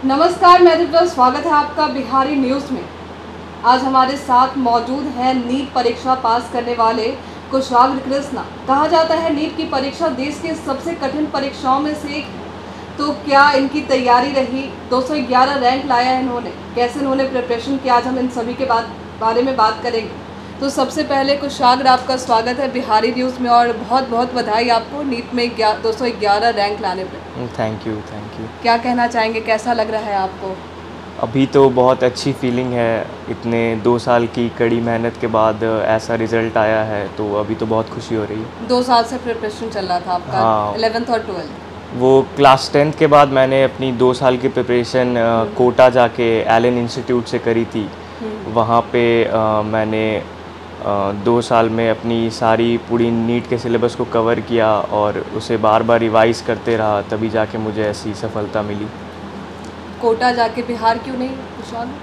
नमस्कार, मैं दीप्ता। स्वागत है आपका बिहारी न्यूज़ में। आज हमारे साथ मौजूद है नीट परीक्षा पास करने वाले कुशाग्र कृष्णा। कहा जाता है नीट की परीक्षा देश के सबसे कठिन परीक्षाओं में से एक। तो क्या इनकी तैयारी रही? 211 रैंक लाया है इन्होंने। कैसे इन्होंने प्रिपरेशन किया, आज हम इन सभी के बारे में बात करेंगे। तो सबसे पहले कुशाग्र, आपका स्वागत है बिहारी न्यूज़ में और बहुत बहुत बधाई आपको नीट में 211 रैंक लाने पे। Thank you. क्या कहना चाहेंगे, कैसा लग रहा है आपको? अभी तो बहुत अच्छी फीलिंग है। इतने 2 साल की कड़ी मेहनत के बाद ऐसा रिज़ल्ट आया है, तो अभी तो बहुत खुशी हो रही है। 2 साल से प्रिपरेशन चल रहा था आपका? हाँ। 11th और 12th? वो क्लास 10th के बाद मैंने अपनी 2 साल की प्रिपरेशन कोटा जाके एलन इंस्टीट्यूट से करी थी। वहाँ पे मैंने 2 साल में अपनी सारी पूरी नीट के सिलेबस को कवर किया और उसे बार बार रिवाइज़ करते रहा, तभी जाके मुझे ऐसी सफलता मिली। कोटा जाके बिहार क्यों नहीं कुशाग्र?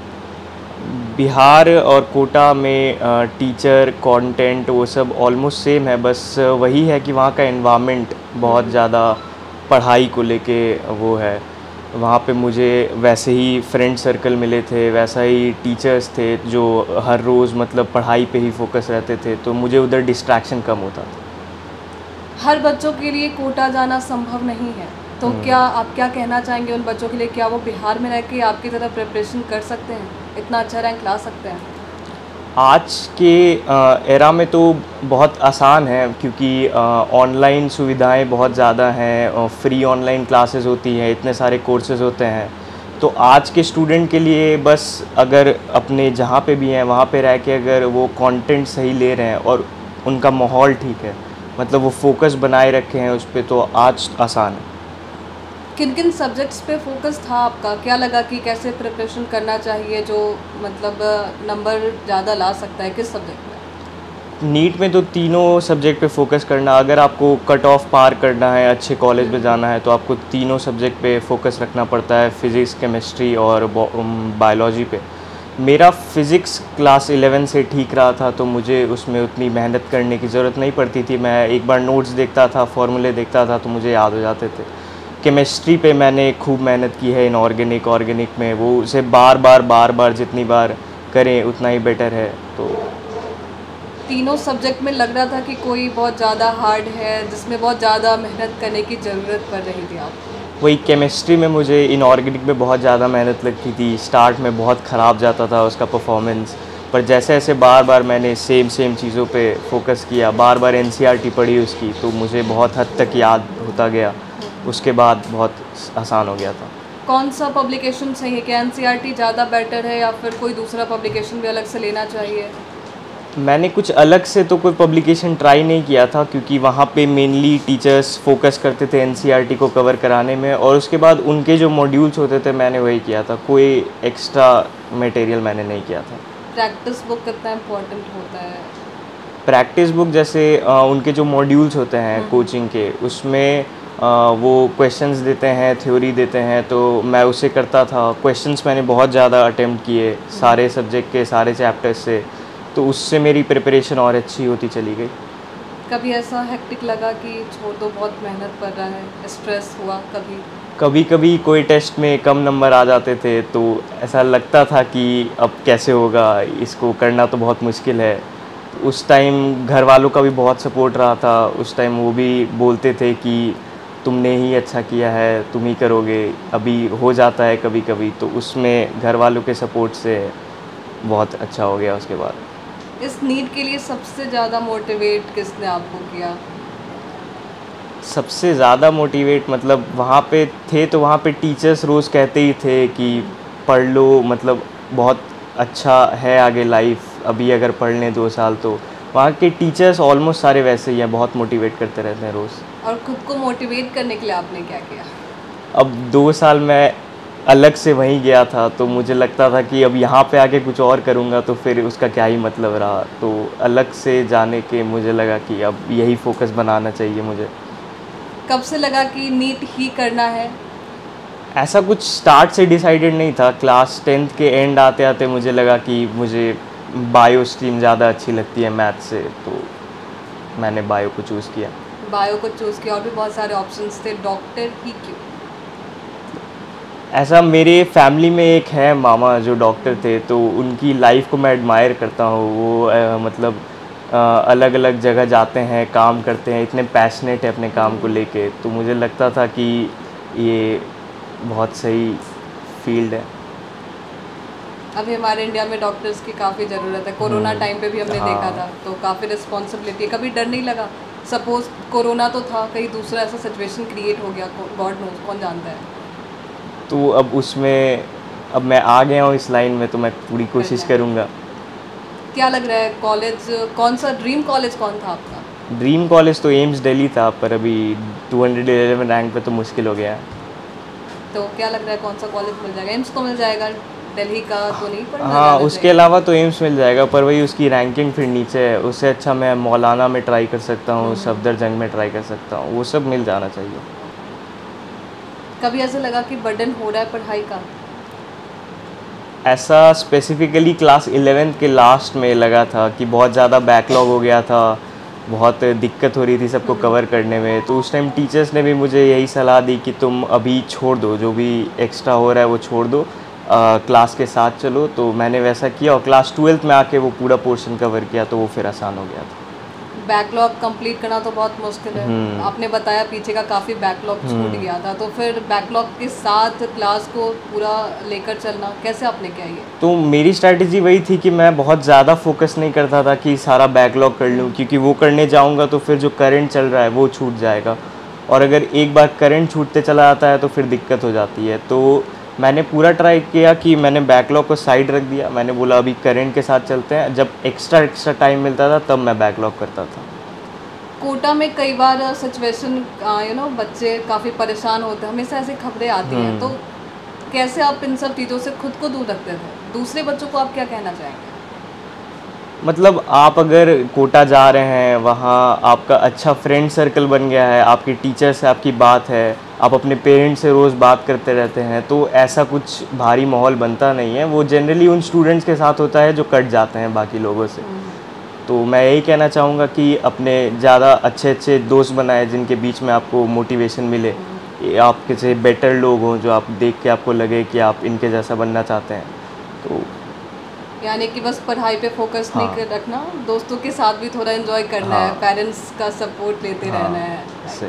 बिहार और कोटा में टीचर कंटेंट वो सब ऑलमोस्ट सेम है, बस वही है कि वहाँ का एनवायरनमेंट बहुत ज़्यादा पढ़ाई को लेके वो है। वहाँ पे मुझे वैसे ही फ्रेंड सर्कल मिले थे, वैसा ही टीचर्स थे जो हर रोज़ मतलब पढ़ाई पे ही फोकस रहते थे, तो मुझे उधर डिस्ट्रैक्शन कम होता था। हर बच्चों के लिए कोटा जाना संभव नहीं है, तो क्या आप क्या कहना चाहेंगे उन बच्चों के लिए? क्या वो बिहार में रह के आपकी तरह प्रिपरेशन कर सकते हैं, इतना अच्छा रैंक ला सकते हैं? आज के एरा में तो बहुत आसान है, क्योंकि ऑनलाइन सुविधाएं बहुत ज़्यादा हैं, फ्री ऑनलाइन क्लासेस होती हैं, इतने सारे कोर्सेज़ होते हैं। तो आज के स्टूडेंट के लिए बस अगर अपने जहाँ पे भी हैं वहाँ पे रह के अगर वो कंटेंट सही ले रहे हैं और उनका माहौल ठीक है, मतलब वो फोकस बनाए रखे हैं उस पर, तो आज आसान है। किन किन सब्जेक्ट्स पे फोकस था आपका? क्या लगा कि कैसे प्रिपरेशन करना चाहिए जो मतलब नंबर ज़्यादा ला सकता है? किस सब्जेक्ट में? नीट में तो तीनों सब्जेक्ट पे फोकस करना, अगर आपको कट ऑफ पार करना है, अच्छे कॉलेज में जाना है, तो आपको तीनों सब्जेक्ट पे फोकस रखना पड़ता है, फिज़िक्स, केमिस्ट्री और बायोलॉजी पे। मेरा फ़िज़िक्स क्लास 11 से ठीक रहा था, तो मुझे उसमें उतनी मेहनत करने की ज़रूरत नहीं पड़ती थी। मैं एक बार नोट्स देखता था, फॉर्मूले देखता था, तो मुझे याद हो जाते थे। केमिस्ट्री पे मैंने खूब मेहनत की है, इनऑर्गेनिक ऑर्गेनिक में वो उसे बार बार जितनी बार करें उतना ही बेटर है। तो तीनों सब्जेक्ट में लग रहा था कि कोई बहुत ज़्यादा हार्ड है जिसमें बहुत ज़्यादा मेहनत करने की ज़रूरत पड़ रही थी आपको? वही केमिस्ट्री में मुझे इनऑर्गेनिक में बहुत ज़्यादा मेहनत लगती थी। स्टार्ट में बहुत ख़राब जाता था उसका परफॉर्मेंस, पर जैसे जैसे बार मैंने सेम चीज़ों पे फोकस किया, बार एनसीईआरटी पढ़ी उसकी, तो मुझे बहुत हद तक याद होता गया। उसके बाद बहुत आसान हो गया था। कौन सा पब्लिकेशन सही है? क्या एनसीईआरटी ज़्यादा बेटर है या फिर कोई दूसरा पब्लिकेशन भी अलग से लेना चाहिए? मैंने कुछ अलग से तो कोई पब्लिकेशन ट्राई नहीं किया था, क्योंकि वहाँ पे मेनली टीचर्स फोकस करते थे एनसीईआरटी को कवर कराने में, और उसके बाद उनके जो मॉड्यूल्स होते थे मैंने वही किया था, कोई एक्स्ट्रा मटेरियल मैंने नहीं किया था। प्रैक्टिस बुक कितना इम्पोर्टेंट होता है? प्रैक्टिस बुक जैसे उनके जो मॉड्यूल्स होते हैं कोचिंग के, उसमें वो क्वेश्चंस देते हैं, थ्योरी देते हैं, तो मैं उसे करता था। क्वेश्चंस मैंने बहुत ज़्यादा अटेम्प्ट किए सारे सब्जेक्ट के सारे चैप्टर्स से, तो उससे मेरी प्रिपरेशन और अच्छी होती चली गई। कभी ऐसा हेक्टिक लगा कि छोड़ दो, बहुत मेहनत कर रहा है, स्ट्रेस हुआ कभी? कभी कोई टेस्ट में कम नंबर आ जाते थे, तो ऐसा लगता था कि अब कैसे होगा, इसको करना तो बहुत मुश्किल है। उस टाइम घर वालों का भी बहुत सपोर्ट रहा था। उस टाइम वो भी बोलते थे कि तुमने ही अच्छा किया है, तुम ही करोगे, अभी हो जाता है कभी कभी, तो उसमें घर वालों के सपोर्ट से बहुत अच्छा हो गया उसके बाद। इस नीट के लिए सबसे ज़्यादा मोटिवेट किसने आपको किया? सबसे ज़्यादा मोटिवेट मतलब वहाँ पे थे, तो वहाँ पे टीचर्स रोज़ कहते ही थे कि पढ़ लो, मतलब बहुत अच्छा है आगे लाइफ, अभी अगर पढ़ लें 2 साल तो। वहाँ के टीचर्स ऑलमोस्ट सारे वैसे ही हैं, बहुत मोटिवेट करते रहते हैं रोज़। और खुद को मोटिवेट करने के लिए आपने क्या किया? अब 2 साल मैं अलग से वहीं गया था, तो मुझे लगता था कि अब यहाँ पे आके कुछ और करूँगा तो फिर उसका क्या ही मतलब रहा। तो अलग से जाने के मुझे लगा कि अब यही फोकस बनाना चाहिए मुझे। कब से लगा कि नीट ही करना है? ऐसा कुछ स्टार्ट से डिसाइडेड नहीं था। क्लास 10th के एंड आते आते मुझे लगा कि मुझे बायो स्ट्रीम ज़्यादा अच्छी लगती है मैथ से, तो मैंने बायो को चूज़ किया। बायो को चूज़ किया, और भी बहुत सारे ऑप्शंस थे, डॉक्टर ही क्यों? ऐसा मेरे फैमिली में एक है मामा जो डॉक्टर थे, तो उनकी लाइफ को मैं एडमायर करता हूँ। वो मतलब अलग अलग जगह जाते हैं, काम करते हैं, इतने पैशनेट है अपने काम को लेके, तो मुझे लगता था कि ये बहुत सही फील्ड है। अभी हमारे इंडिया में डॉक्टर्स की काफ़ी ज़रूरत है। कोरोना टाइम पे भी हमने देखा था, तो काफ़ी रिस्पॉन्सिबिलिटी है। कभी डर नहीं लगा? सपोज कोरोना तो था, कहीं दूसरा ऐसा सिचुएशन क्रिएट हो गया, गॉड नोज, कौन जानता है। तो अब उसमें अब मैं आ गया हूँ इस लाइन में, तो मैं पूरी कोशिश करूँगा। क्या लग रहा है, कॉलेज कौन सा, ड्रीम कॉलेज कौन था आपका? ड्रीम कॉलेज तो एम्स दिल्ली था, पर अभी 211 रैंक पे तो मुश्किल हो गया है। तो क्या लग रहा है कौन सा कॉलेज मिल जाएगा? एम्स तो मिल जाएगा, दिल्ली का तो नहीं पढ़ना हाँ, जाना उसके चाहिए। अलावा तो एम्स मिल जाएगा, पर वही उसकी रैंकिंग फिर नीचे है। उससे अच्छा मैं मौलाना में ट्राई कर सकता हूँ, सफदरजंग में ट्राई कर सकता हूँ, वो सब मिल जाना चाहिए। कभी ऐसा लगा कि बर्डन हो रहा है पढ़ाई का? ऐसा स्पेसिफिकली क्लास 11th के लास्ट में लगा था कि बहुत ज़्यादा बैकलॉग हो गया था, बहुत दिक्कत हो रही थी सबको कवर करने में। तो उस टाइम टीचर्स ने भी मुझे यही सलाह दी कि तुम अभी छोड़ दो, जो भी एक्स्ट्रा हो रहा है वो छोड़ दो, क्लास के साथ चलो। तो मैंने वैसा किया और क्लास 12th में आके वो पूरा पोर्शन कवर किया, तो वो फिर आसान हो गया था। बैकलॉग कंप्लीट करना तो बहुत मुश्किल है। आपने बताया पीछे का काफ़ी बैकलॉग छूट गया था, तो फिर बैकलॉग के साथ क्लास को पूरा लेकर चलना कैसे आपने किया ये? तो मेरी स्ट्रैटेजी वही थी कि मैं बहुत ज़्यादा फोकस नहीं करता था कि सारा बैकलॉग कर लूँ, क्योंकि वो करने जाऊँगा तो फिर जो करंट चल रहा है वो छूट जाएगा, और अगर एक बार करंट छूटते चला जाता है तो फिर दिक्कत हो जाती है। तो मैंने पूरा ट्राई किया कि मैंने बैकलॉग को साइड रख दिया। मैंने बोला अभी करंट के साथ चलते हैं, जब एक्स्ट्रा टाइम मिलता था तब मैं बैकलॉग करता था। कोटा में कई बार सिचुएशन बच्चे काफ़ी परेशान होते हैं, हमेशा ऐसी खबरें आती हैं, तो कैसे आप इन सब चीज़ों से खुद को दूर रखते थे? दूसरे बच्चों को आप क्या कहना चाहेंगे? मतलब आप अगर कोटा जा रहे हैं, वहाँ आपका अच्छा फ्रेंड सर्कल बन गया है, आपके टीचर से आपकी बात है, आप अपने पेरेंट्स से रोज़ बात करते रहते हैं, तो ऐसा कुछ भारी माहौल बनता नहीं है। वो जनरली उन स्टूडेंट्स के साथ होता है जो कट जाते हैं बाकी लोगों से। तो मैं यही कहना चाहूँगा कि अपने ज़्यादा अच्छे अच्छे दोस्त बनाए जिनके बीच में आपको मोटिवेशन मिले, आपके से बेटर लोग हों जो आप देख के आपको लगे कि आप इनके जैसा बनना चाहते हैं। तो यानी कि बस पढ़ाई पे फोकस नहीं कर रखना, दोस्तों के साथ भी थोड़ा एंजॉय करना है, पेरेंट्स का सपोर्ट लेते रहना है।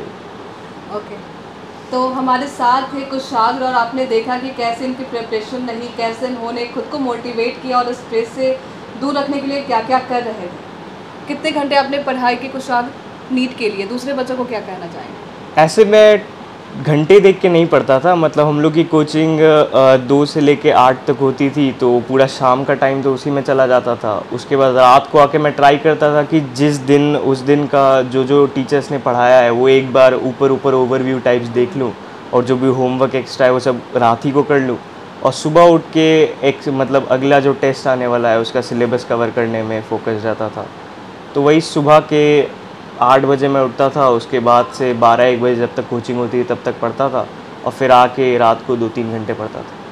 सही। ओके, तो हमारे साथ थे कुशाग्र, और आपने देखा कि कैसे इनकी प्रिपरेशन रही, कैसे इन्होंने खुद को मोटिवेट किया और स्ट्रेस से दूर रखने के लिए क्या क्या कर रहे थे। कितने घंटे आपने पढ़ाई की कुशाग्र नीट के लिए? दूसरे बच्चों को क्या कहना चाहेंगे? ऐसे मैं घंटे देख के नहीं पढ़ता था, मतलब हम लोग की कोचिंग 2 से लेके 8 तक होती थी, तो पूरा शाम का टाइम तो उसी में चला जाता था। उसके बाद रात को आके मैं ट्राई करता था कि जिस दिन उस दिन का जो टीचर्स ने पढ़ाया है वो एक बार ऊपर ओवरव्यू टाइप्स देख लूँ, और जो भी होमवर्क एक्स्ट्रा है वो सब रात ही को कर लूँ, और सुबह उठ के एक मतलब अगला जो टेस्ट आने वाला है उसका सिलेबस कवर करने में फोकस रहता था। तो वही सुबह के 8 बजे मैं उठता था, उसके बाद से 12-1 बजे जब तक कोचिंग होती थी तब तक पढ़ता था, और फिर आके रात को 2-3 घंटे पढ़ता था।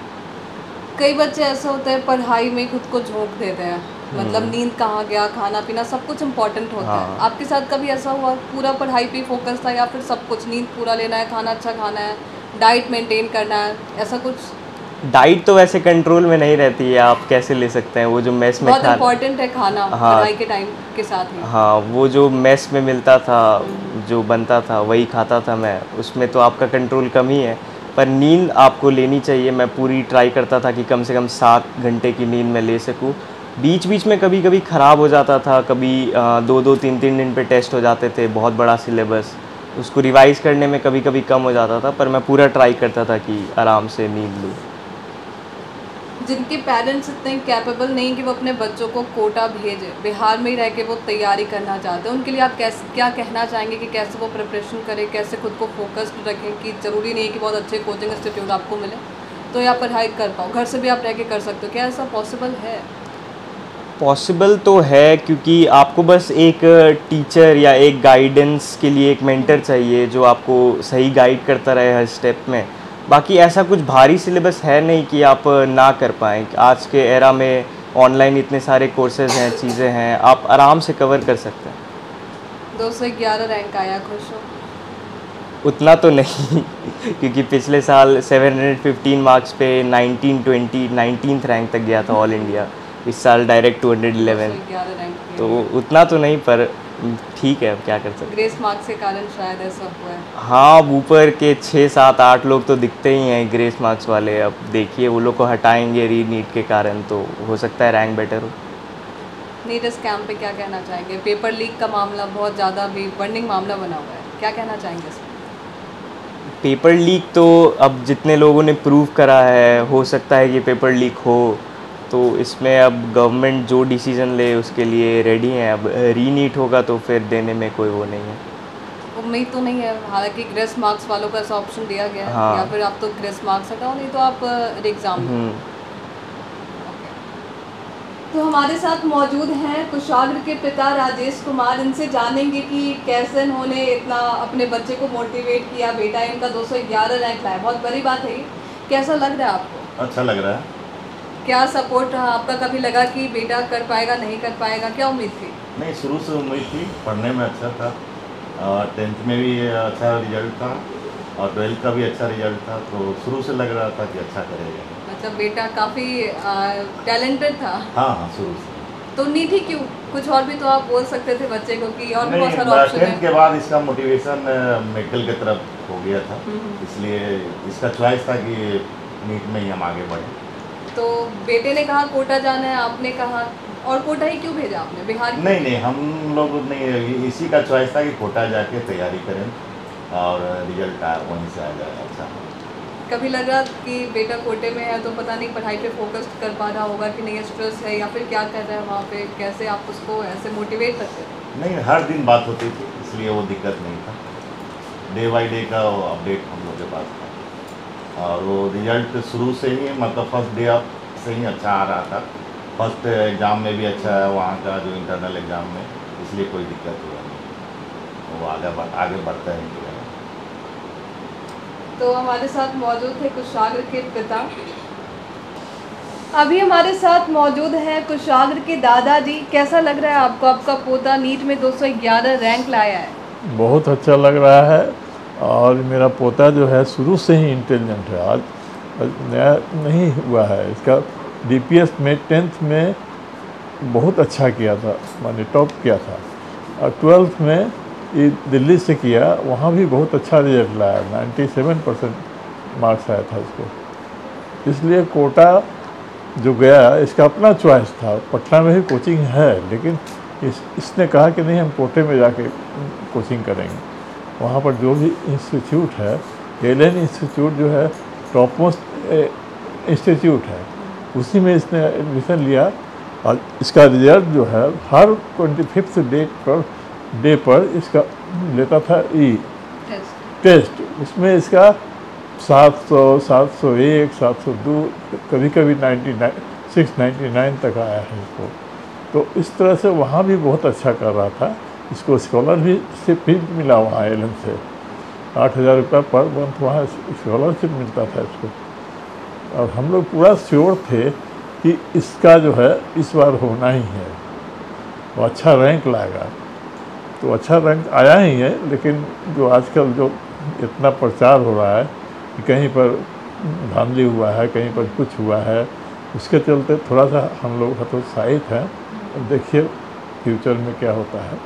कई बच्चे ऐसे होते हैं पढ़ाई में खुद को झोंक देते हैं, मतलब नींद कहाँ गया, खाना पीना सब कुछ इम्पोर्टेंट होता है। आपके साथ कभी ऐसा हुआ पूरा पढ़ाई पे फोकस था, या फिर सब कुछ, नींद पूरा लेना है, खाना अच्छा खाना है, डाइट मेंटेन करना है, ऐसा कुछ? डाइट तो वैसे कंट्रोल में नहीं रहती है, आप कैसे ले सकते हैं? वो जो मेस में बहुत इम्पोर्टेंट है खाना, पढ़ाई के टाइम के साथ ही। हाँ, वो जो मेस में मिलता था, जो बनता था वही खाता था मैं, उसमें तो आपका कंट्रोल कम ही है। पर नींद आपको लेनी चाहिए। मैं पूरी ट्राई करता था कि कम से कम 7 घंटे की नींद मैं ले सकूं। बीच बीच में कभी कभी ख़राब हो जाता था, कभी 2-2 3-3 दिन पे टेस्ट हो जाते थे, बहुत बड़ा सिलेबस, उसको रिवाइज़ करने में कभी कभी कम हो जाता था, पर मैं पूरा ट्राई करता था कि आराम से नींद लूँ। जिनके पेरेंट्स इतने कैपेबल नहीं कि वो अपने बच्चों को कोटा भेजे, बिहार में ही रह के वो तैयारी करना चाहते हैं, उनके लिए आप क्या कहना चाहेंगे कि कैसे वो प्रिपरेशन करें, कैसे खुद को फोकस्ड रखें? कि ज़रूरी नहीं है कि बहुत अच्छे कोचिंग इंस्टीट्यूट आपको मिले तो आप पढ़ाई कर पाओ, घर से भी आप रह के कर सकते हो, क्या ऐसा पॉसिबल है? पॉसिबल तो है, क्योंकि आपको बस एक टीचर या एक गाइडेंस के लिए एक मेंटर चाहिए जो आपको सही गाइड करता रहे हर स्टेप में। बाकी ऐसा कुछ भारी सिलेबस है नहीं कि आप ना कर पाएँ। आज के एरा में ऑनलाइन इतने सारे कोर्सेज हैं, चीज़ें हैं, आप आराम से कवर कर सकते हैं। 211 रैंक आया, खुश हो? उतना तो नहीं क्योंकि पिछले साल 715 मार्क्स पे 19 रैंक तक गया था ऑल इंडिया। इस साल डायरेक्ट 211, 211 रैंक तो उतना तो नहीं, पर ठीक है, अब क्या कर सकते। ग्रेस मार्क्स के कारण शायद ऐसा हुआ है। हाँ, अब ऊपर के 6 7 8 लोग तो दिखते ही हैं ग्रेस मार्क्स वाले। अब देखिए वो लोग को हटाएंगे री नीट के कारण, तो हो सकता है रैंक बेटर हो। नीट स्कैम पे क्या कहना चाहेंगे? पेपर लीक का मामला बहुत ज़्यादा भी बर्निंग मामला बना हुआ है, क्या कहना चाहेंगे इसमें? पेपर लीक तो अब जितने लोगों ने प्रूव करा है, हो सकता है कि पेपर लीक हो, तो इसमें अब गवर्नमेंट जो डिसीजन ले उसके लिए रेडी है। अब री नीट होगा तो फिर देने में कोई वो नहीं है। उम्मीद तो नहीं है, हालांकि ग्रेस मार्क्स वालों का ऐसा ऑप्शन दिया गया है, हाँ। या फिर आप तो ग्रेस मार्क्स हटाओ, नहीं तो आप एग्ज़ाम दो। तो हमारे साथ मौजूद हैं कुशाग्र के पिता राजेश कुमार। इनसे जानेंगे कि कैसे इन्होंने इतना अपने बच्चे को मोटिवेट किया। बेटा इनका 211 रैंक लाया, बहुत बड़ी बात है। कैसा लग रहा है आपको? अच्छा लग रहा है। क्या सपोर्ट रहा आपका? कभी लगा कि बेटा कर पाएगा, नहीं कर पाएगा? क्या उम्मीद थी? नहीं, शुरू से उम्मीद थी, पढ़ने में अच्छा था, 10th में भी अच्छा रिजल्ट था और 12th का भी अच्छा रिजल्ट था, तो शुरू से लग रहा था कि अच्छा करेगा। मतलब बेटा काफ़ी टैलेंटेड था। हाँ हाँ, शुरू से। तो नीट ही क्यों? कुछ और भी तो आप बोल सकते थे बच्चे को कि और भी बहुत नहीं, सारे ऑप्शन 10th के बाद इसका मोटिवेशन मेडिकल की तरफ हो गया था, इसलिए इसका चॉइस था कि नीट में ही हम आगे बढ़े। तो बेटे ने कहा कोटा जाना है, आपने कहा, और कोटा ही क्यों भेजा आपने? बिहार क्यों? नहीं, हम लोग नहीं, इसी का चॉइस था कि कोटा जाके तैयारी करें और रिजल्ट वहीं से आ जाए अच्छा। कभी लगा कि बेटा कोटे में है तो पता नहीं पढ़ाई पे फोकस कर पा रहा होगा कि नहीं, स्ट्रेस है, या फिर क्या कर रहा है वहाँ पे? कैसे आप उसको ऐसे मोटिवेट करते थे? नहीं, हर दिन बात होती थी, इसलिए वो दिक्कत नहीं था। डे बाय डे का अपडेट हम लोग के पास था और वो रिजल्ट शुरू से ही, मतलब फर्स्ट डे से ही अच्छा आ रहा था। फर्स्ट एग्ज़ाम में भी अच्छा है वहाँ का, जो इंटरनल एग्ज़ाम में, इसलिए कोई दिक्कत हुआ नहीं, वो आगे बढ़ता है इंडिया। तो हमारे साथ मौजूद थे कुशाग्र के पिता। अभी हमारे साथ मौजूद हैं कुशाग्र के दादाजी। कैसा लग रहा है आपको? आपका पोता नीट में 211 रैंक लाया है। बहुत अच्छा लग रहा है और मेरा पोता जो है शुरू से ही इंटेलिजेंट है, आज नया नहीं हुआ है। इसका डीपीएस में 10th में बहुत अच्छा किया था, माने टॉप किया था, और 12th में ये दिल्ली से किया, वहाँ भी बहुत अच्छा रिजल्ट लाया, 97% मार्क्स आया था इसको। इसलिए कोटा जो गया इसका अपना चॉइस था। पटना में भी कोचिंग है, लेकिन इसने कहा कि नहीं, हम कोटे में जाके कोचिंग करेंगे। वहाँ पर जो भी इंस्टीट्यूट है, एलियन इंस्टीट्यूट जो है टॉप मोस्ट इंस्टीट्यूट है, उसी में इसने एडमिशन लिया और इसका रिजल्ट जो है हर 25th डे पर इसका लेता था टेस्ट। उसमें इसका 700, 701, 702, कभी कभी 699 तक आया है इसको। तो इस तरह से वहाँ भी बहुत अच्छा कर रहा था। इसको स्कॉलरशिप भी मिला वहाँ एलन से, 8,000 रुपये पर मंथ वहाँ स्कॉलरशिप मिलता था इसको। और हम लोग पूरा श्योर थे कि इसका जो है इस बार होना ही है, वो अच्छा रैंक लाएगा। तो अच्छा रैंक आया ही है, लेकिन जो आजकल जो इतना प्रचार हो रहा है कि कहीं पर धांधली हुआ है, कहीं पर कुछ हुआ है, उसके चलते थोड़ा सा हम लोग हतोत्साहित हैं। देखिए फ्यूचर में क्या होता है।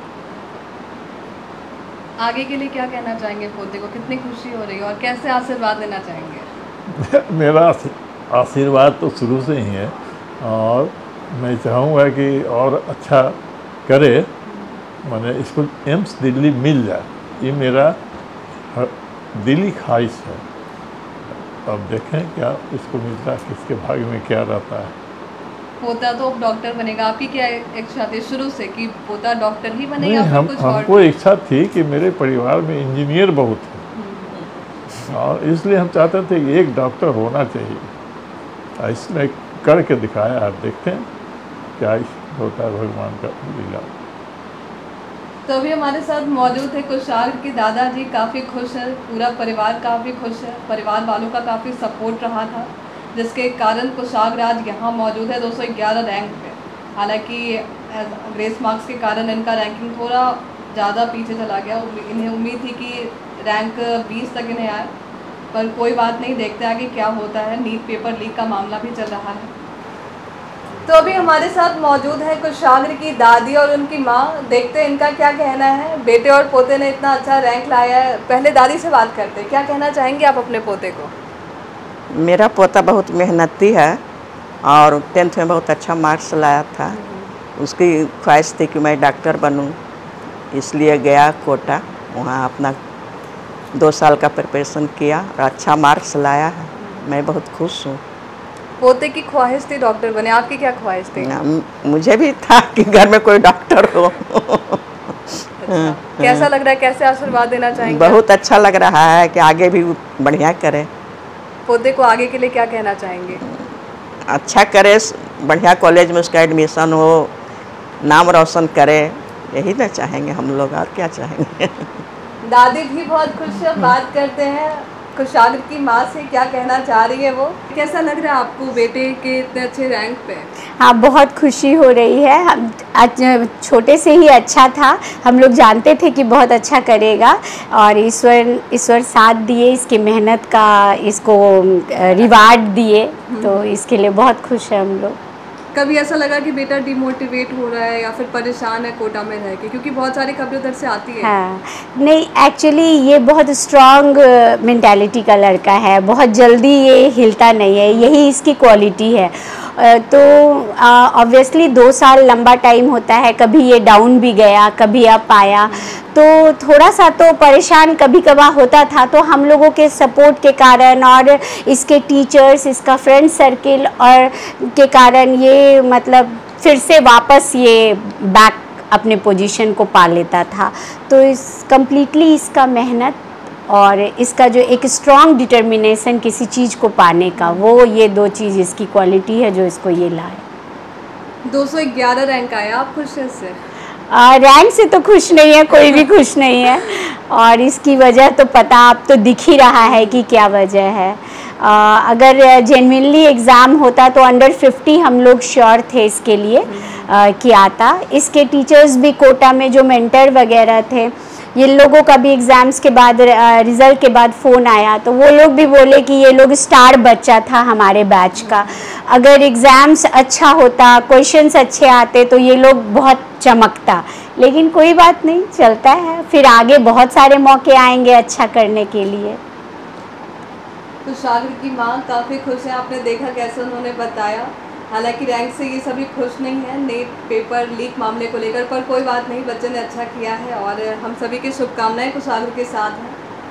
आगे के लिए क्या कहना चाहेंगे पोते को? कितनी खुशी हो रही है और कैसे आशीर्वाद देना चाहेंगे? मेरा आशीर्वाद तो शुरू से ही है और मैं चाहूँगा कि और अच्छा करे, माने इसको एम्स दिल्ली मिल जाए, ये मेरा दिली ख्वाहिश है। अब देखें क्या इसको मिलता है, किसके भाग्य में क्या रहता है। पोता तो अब डॉक्टर बनेगा, आपकी क्या इच्छा थी शुरू से कि पोता डॉक्टर ही बनेगा? नहीं, कुछ हमको इच्छा थी कि मेरे परिवार में इंजीनियर बहुत है और इसलिए हम चाहते थे कि एक डॉक्टर होना चाहिए। इसने करके दिखाया, आप देखते हैं क्या होता है भगवान का लीला। तो अभी हमारे साथ मौजूद है कुशाग्र के दादाजी। काफ़ी खुश है, पूरा परिवार काफ़ी खुश है, परिवार वालों का काफ़ी सपोर्ट रहा था, जिसके कारण कुशाग्र आज यहाँ मौजूद है 211 रैंक पे। हालांकि ग्रेस मार्क्स के कारण इनका रैंकिंग थोड़ा ज़्यादा पीछे चला गया। इन्हें उम्मीद थी कि रैंक 20 तक इन्हें आए, पर कोई बात नहीं, देखते आगे क्या होता है। नीट पेपर लीक का मामला भी चल रहा है। तो अभी हमारे साथ मौजूद है कुशाग्र की दादी और उनकी माँ। देखते हैं इनका क्या कहना है। बेटे और पोते ने इतना अच्छा रैंक लाया है। पहले दादी से बात करते हैं, क्या कहना चाहेंगे आप अपने पोते को? मेरा पोता बहुत मेहनती है और 10th में बहुत अच्छा मार्क्स लाया था। उसकी ख्वाहिश थी कि मैं डॉक्टर बनूं, इसलिए गया कोटा, वहाँ अपना 2 साल का प्रिपरेशन किया और अच्छा मार्क्स लाया है। मैं बहुत खुश हूँ। पोते की ख्वाहिश थी डॉक्टर बने, आपकी क्या ख्वाहिश थी? मुझे भी था कि घर में कोई डॉक्टर हो। अच्छा, कैसा लग रहा है, कैसे आशीर्वाद देना चाहेंगे? बहुत अच्छा लग रहा है कि आगे भी बढ़िया करे। पोते को आगे के लिए क्या कहना चाहेंगे? अच्छा करे, बढ़िया कॉलेज में उसका एडमिशन हो, नाम रोशन करे, यही ना चाहेंगे हम लोग, और क्या चाहेंगे। दादी भी बहुत खुश है। बात करते हैं कुशाग्र की माँ से, क्या कहना चाह रही है वो। कैसा लग रहा है आपको बेटे के इतने अच्छे रैंक पे? हाँ, बहुत खुशी हो रही है। हम छोटे से ही अच्छा था, हम लोग जानते थे कि बहुत अच्छा करेगा और ईश्वर साथ दिए, इसकी मेहनत का इसको रिवार्ड दिए, तो इसके लिए बहुत खुश है हम लोग। कभी ऐसा लगा कि बेटा डिमोटिवेट हो रहा है या फिर परेशान है कोटा में रह के, क्योंकि बहुत सारी खबरें उधर से आती है? हाँ, नहीं, एक्चुअली ये बहुत स्ट्रॉन्ग मेंटालिटी का लड़का है, बहुत जल्दी ये हिलता नहीं है, यही इसकी क्वालिटी है। तो ऑब्वियसली 2 साल लंबा टाइम होता है, कभी ये डाउन भी गया, कभी अप आया, तो थोड़ा सा तो परेशान कभी कभार होता था। तो हम लोगों के सपोर्ट के कारण और इसके टीचर्स, इसका फ्रेंड सर्किल और के कारण ये मतलब फिर से वापस ये बैक अपने पोजीशन को पा लेता था। तो इस कम्प्लीटली इसका मेहनत और इसका जो एक स्ट्रॉन्ग डिटर्मिनेशन किसी चीज़ को पाने का, वो ये 2 चीज़ इसकी क्वालिटी है जो इसको ये लाए। 211 रैंक आया, आप खुश हैं इससे? रैंक से तो खुश नहीं है, कोई भी खुश नहीं है, और इसकी वजह तो पता आप तो दिख ही रहा है कि क्या वजह है। अगर जेन्युइनली एग्ज़ाम होता तो अंडर 50 हम लोग श्योर थे इसके लिए कि आता। इसके टीचर्स भी कोटा में जो मेंटर वगैरह थे, ये लोगों का भी एग्ज़ाम्स के बाद रिज़ल्ट के बाद फ़ोन आया, तो वो लोग भी बोले कि ये लोग स्टार बच्चा था हमारे बैच का। अगर एग्ज़ाम्स अच्छा होता, क्वेश्चंस अच्छे आते तो ये लोग बहुत चमकता, लेकिन कोई बात नहीं, चलता है, फिर आगे बहुत सारे मौके आएंगे अच्छा करने के लिए। कुशाग्र की माँ काफ़ी खुश है, आपने देखा कैसे उन्होंने बताया। हालांकि रैंक से ये सभी खुश नहीं है नीट पेपर लीक मामले को लेकर, पर कोई बात नहीं, बच्चे ने अच्छा किया है और हम सभी की शुभकामनाएं कुशाग्र के साथ हैं।